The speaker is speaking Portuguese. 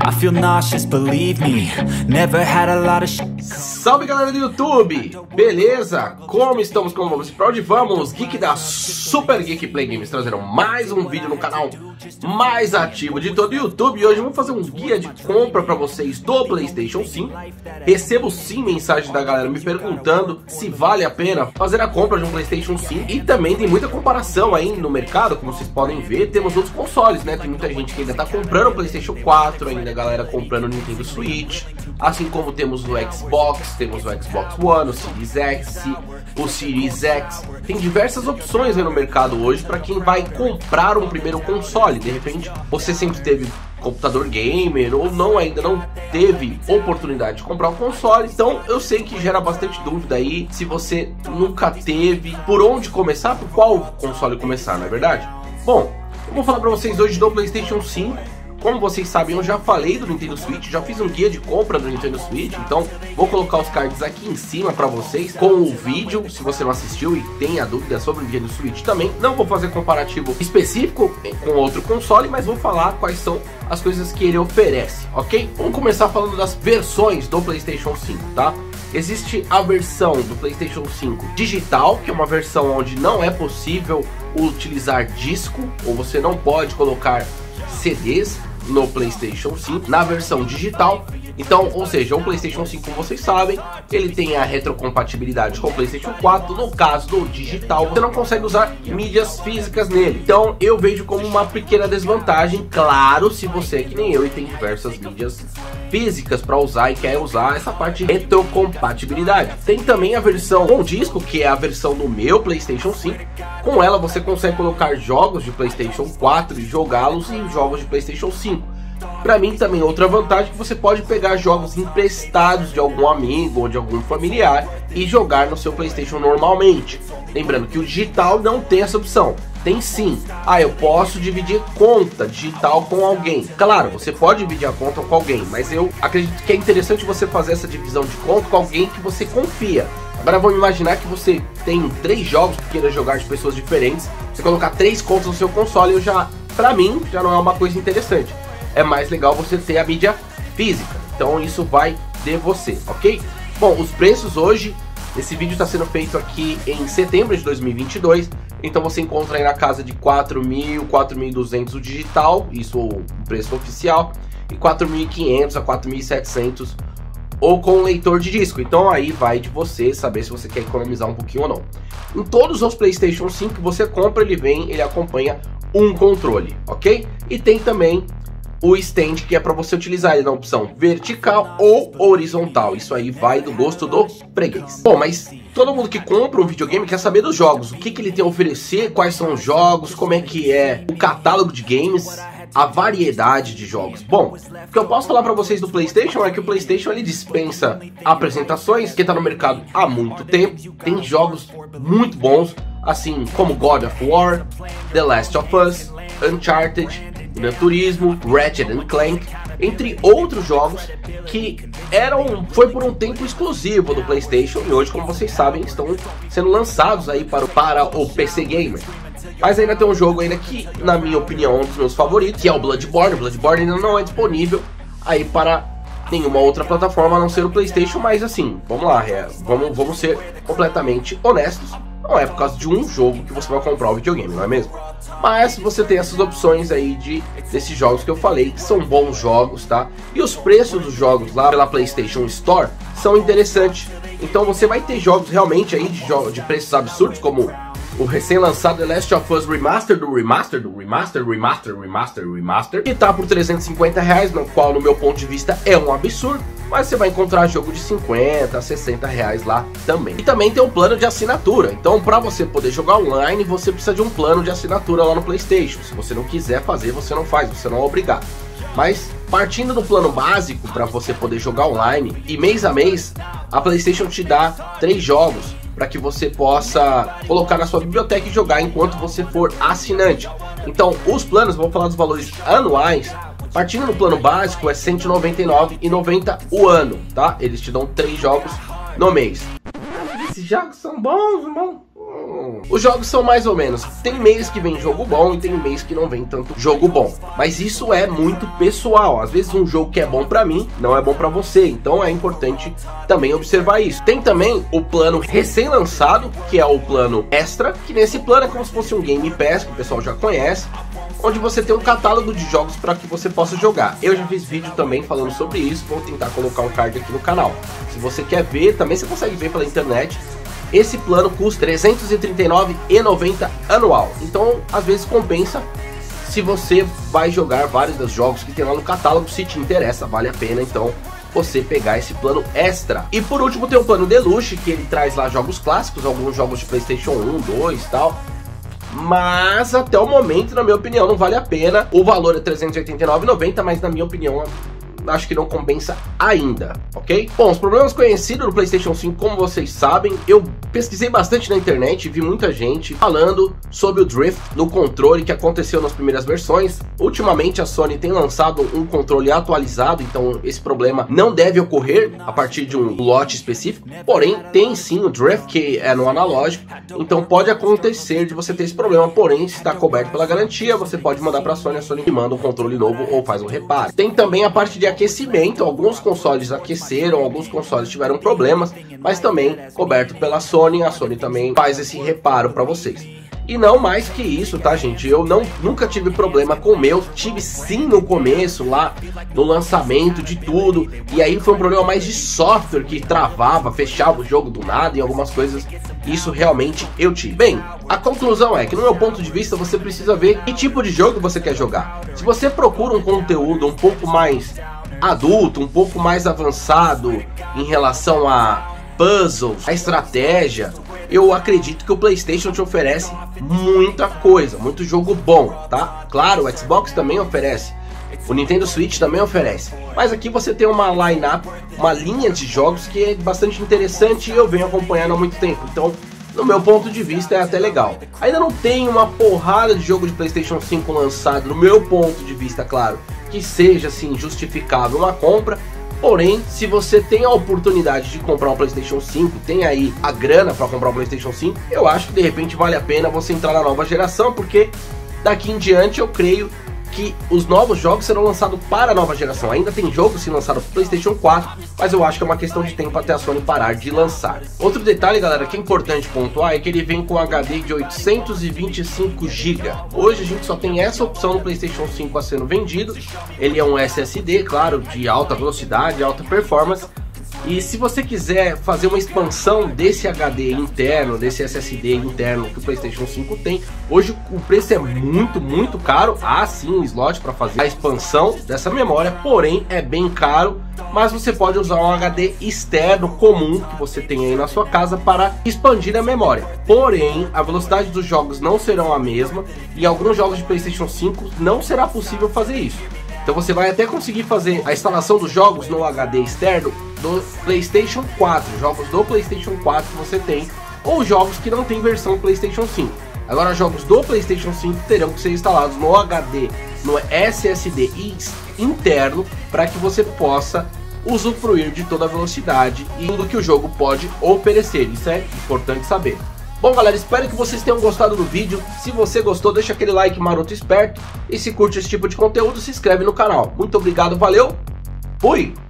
I feel nauseous, believe me. Never had a lot of Salve galera do YouTube, beleza? Como estamos, como vamos? Pra onde vamos? Geek da Super Geek Play Games trazendo mais um vídeo no canal mais ativo de todo o YouTube. E hoje vamos fazer um guia de compra pra vocês do PlayStation 5. Recebo sim mensagem da galera me perguntando se vale a pena fazer a compra de um PlayStation 5. E também tem muita comparação aí no mercado, como vocês podem ver. Temos outros consoles, né? Tem muita gente que ainda tá comprando o PlayStation 4, ainda a galera comprando o Nintendo Switch. Assim como temos o Xbox, temos o Xbox One, o Series X, o Series X. Tem diversas opções aí no mercado hoje para quem vai comprar um primeiro console. De repente, você sempre teve computador gamer ou não, ainda não teve oportunidade de comprar um console. Então eu sei que gera bastante dúvida aí, se você nunca teve, por onde começar, por qual console começar, não é verdade? Bom, eu vou falar para vocês hoje do PlayStation 5. Como vocês sabem, eu já falei do Nintendo Switch, já fiz um guia de compra do Nintendo Switch, então vou colocar os cards aqui em cima para vocês com o vídeo, se você não assistiu e tem a dúvida sobre o Nintendo Switch também. Não vou fazer comparativo específico com outro console, mas vou falar quais são as coisas que ele oferece, ok? Vamos começar falando das versões do PlayStation 5, tá? Existe a versão do PlayStation 5 digital, que é uma versão onde não é possível utilizar disco, ou você não pode colocar CDs no PlayStation 5, na versão digital. Então, ou seja, o PlayStation 5, como vocês sabem, ele tem a retrocompatibilidade com o PlayStation 4. No caso do digital, você não consegue usar mídias físicas nele. Então, eu vejo como uma pequena desvantagem, claro, se você é que nem eu e tem diversas mídias físicas para usar e quer usar essa parte de retrocompatibilidade. Tem também a versão com disco, que é a versão do meu PlayStation 5. Com ela você consegue colocar jogos de PlayStation 4 e jogá-los em jogos de PlayStation 5. Para mim também outra vantagem é que você pode pegar jogos emprestados de algum amigo ou de algum familiar e jogar no seu PlayStation normalmente. Lembrando que o digital não tem essa opção. Tem sim. Eu posso dividir conta digital com alguém. Claro, você pode dividir a conta com alguém, mas eu acredito que é interessante você fazer essa divisão de conta com alguém que você confia. Agora vamos imaginar que você tem 3 jogos que queira jogar de pessoas diferentes. Você colocar 3 contas no seu console, pra mim, já não é uma coisa interessante. É mais legal você ter a mídia física. Então isso vai de você, ok? Bom, os preços hoje, esse vídeo está sendo feito aqui em setembro de 2022. Então você encontra aí na casa de 4.000, 4.200 o digital, isso o preço oficial, e 4.500 a 4.700 ou com leitor de disco. Então aí vai de você saber se você quer economizar um pouquinho ou não. Em todos os PlayStation 5 que você compra, ele acompanha um controle, ok? E tem também o stand, que é para você utilizar ele na opção vertical ou horizontal. Isso aí vai do gosto do freguês. Bom, mas todo mundo que compra um videogame quer saber dos jogos. O que ele tem a oferecer, quais são os jogos, como é que é o catálogo de games, a variedade de jogos. Bom, o que eu posso falar para vocês do PlayStation é que o PlayStation ele dispensa apresentações, que está no mercado há muito tempo. Tem jogos muito bons, assim como God of War, The Last of Us, Uncharted, Gran Turismo, Ratchet & Clank, entre outros jogos que foi por um tempo exclusivo do PlayStation e hoje, como vocês sabem, estão sendo lançados aí para o PC Gamer. Mas ainda tem um jogo ainda que, na minha opinião, é um dos meus favoritos, que é o Bloodborne. O Bloodborne ainda não é disponível aí para nenhuma outra plataforma a não ser o PlayStation, mas assim, vamos lá, vamos ser completamente honestos. Não é por causa de um jogo que você vai comprar o videogame, não é mesmo? Mas você tem essas opções aí desses jogos que eu falei, que são bons jogos, tá? E os preços dos jogos lá pela PlayStation Store são interessantes. Então você vai ter jogos realmente aí de preços absurdos, como o recém-lançado The Last of Us Remaster, que tá por R$350, no qual, no meu ponto de vista, é um absurdo. Mas você vai encontrar jogo de 50 a 60 reais lá também. E também tem um plano de assinatura. Então, para você poder jogar online, você precisa de um plano de assinatura lá no PlayStation. Se você não quiser fazer, você não faz, você não é obrigado. Mas partindo do plano básico para você poder jogar online, e mês a mês, a PlayStation te dá 3 jogos para que você possa colocar na sua biblioteca e jogar enquanto você for assinante. Então, os planos, vamos falar dos valores anuais. Partindo do plano básico é R$ 199,90 o ano, tá? Eles te dão 3 jogos no mês. Esses jogos são bons, irmão. Os jogos são mais ou menos, tem mês que vem jogo bom e tem mês que não vem tanto jogo bom, mas isso é muito pessoal. Às vezes um jogo que é bom pra mim não é bom pra você, então é importante também observar isso. Tem também o plano recém-lançado, que é o plano extra, que nesse plano é como se fosse um Game Pass, que o pessoal já conhece, onde você tem um catálogo de jogos para que você possa jogar. Eu já fiz vídeo também falando sobre isso, vou tentar colocar um card aqui no canal. Se você quer ver, também você consegue ver pela internet. Esse plano custa R$ 339,90 anual, então às vezes compensa se você vai jogar vários dos jogos que tem lá no catálogo. Se te interessa, vale a pena então você pegar esse plano extra. E por último tem o plano Deluxe, que ele traz lá jogos clássicos, alguns jogos de PlayStation 1, 2 e tal. Mas até o momento, na minha opinião, não vale a pena. O valor é R$ 389,90, mas na minha opinião acho que não compensa ainda, ok? Bom, os problemas conhecidos do PlayStation 5, como vocês sabem, eu pesquisei bastante na internet e vi muita gente falando sobre o drift no controle que aconteceu nas primeiras versões. Ultimamente a Sony tem lançado um controle atualizado, então esse problema não deve ocorrer a partir de um lote específico, porém tem sim o drift, que é no analógico, então pode acontecer de você ter esse problema, porém se está coberto pela garantia, você pode mandar para a Sony manda um controle novo ou faz um reparo. Tem também a parte de aquecimento, alguns consoles aqueceram, alguns consoles tiveram problemas, mas também coberto pela Sony, a Sony também faz esse reparo para vocês. E não mais que isso, tá, gente? Eu nunca tive problema com o meu. Tive sim no começo, lá no lançamento de tudo. E aí foi um problema mais de software, que travava, fechava o jogo do nada e algumas coisas. Isso realmente eu tive. Bem, a conclusão é que no meu ponto de vista você precisa ver que tipo de jogo você quer jogar. Se você procura um conteúdo um pouco mais adulto, um pouco mais avançado em relação a puzzles, a estratégia, eu acredito que o PlayStation te oferece muita coisa, muito jogo bom, tá? Claro, o Xbox também oferece, o Nintendo Switch também oferece, mas aqui você tem uma line-up, uma linha de jogos que é bastante interessante e eu venho acompanhando há muito tempo, então no meu ponto de vista é até legal. Ainda não tem uma porrada de jogo de PlayStation 5 lançado, no meu ponto de vista, claro, que seja assim justificável uma compra. Porém, se você tem a oportunidade de comprar um PlayStation 5, tem aí a grana para comprar um PlayStation 5, eu acho que de repente vale a pena você entrar na nova geração, porque daqui em diante eu creio que os novos jogos serão lançados para a nova geração. Ainda tem jogos sendo lançados para PlayStation 4, mas eu acho que é uma questão de tempo até a Sony parar de lançar. Outro detalhe, galera, que é importante pontuar é que ele vem com HD de 825 GB. Hoje a gente só tem essa opção no PlayStation 5 a sendo vendido. Ele é um SSD, claro, de alta velocidade, alta performance. E se você quiser fazer uma expansão desse HD interno, desse SSD interno que o PlayStation 5 tem, hoje o preço é muito caro. Há sim um slot para fazer a expansão dessa memória, porém é bem caro. Mas você pode usar um HD externo comum que você tem aí na sua casa para expandir a memória. Porém, a velocidade dos jogos não serão a mesma e em alguns jogos de PlayStation 5 não será possível fazer isso. Então você vai até conseguir fazer a instalação dos jogos no HD externo do PlayStation 4, jogos do PlayStation 4 que você tem, ou jogos que não tem versão PlayStation 5. Agora, jogos do PlayStation 5 terão que ser instalados no HD, no SSD interno, para que você possa usufruir de toda a velocidade e tudo que o jogo pode oferecer. Isso é importante saber. Bom, galera, espero que vocês tenham gostado do vídeo. Se você gostou, deixa aquele like maroto esperto. E se curte esse tipo de conteúdo, se inscreve no canal. Muito obrigado, valeu, fui!